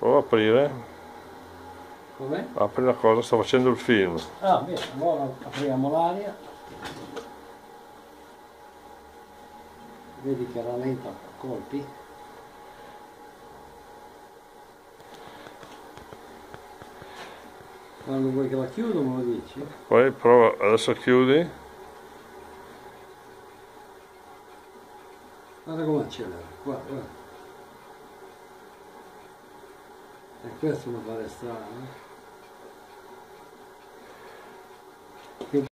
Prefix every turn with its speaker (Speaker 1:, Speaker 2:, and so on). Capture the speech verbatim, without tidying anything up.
Speaker 1: Prova a aprire.
Speaker 2: Com'è?
Speaker 1: Apri la cosa, sto facendo il film.
Speaker 2: Ah, bene, allora apriamo l'aria. Vedi che rallenta a colpi. Quando vuoi che la chiudo me lo dici?
Speaker 1: Poi prova, adesso chiudi.
Speaker 2: Guarda come accelera, guarda, guarda. E questo mi pare strano, eh?